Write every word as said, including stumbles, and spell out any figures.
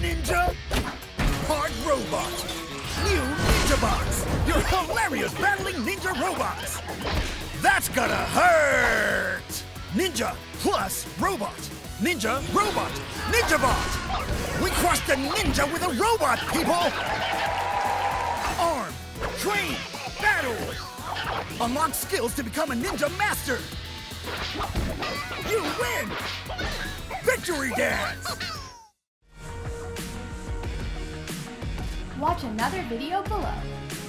ninja? Hard robot. New Ninja Bots. You're hilarious battling ninja robots. That's gonna hurt. Ninja plus robot. Ninja robot. Ninja Bot. We crushed a ninja with a robot, people. Arm. Train. Battle. Unlock skills to become a ninja master. You win. Victory dance. Watch another video below.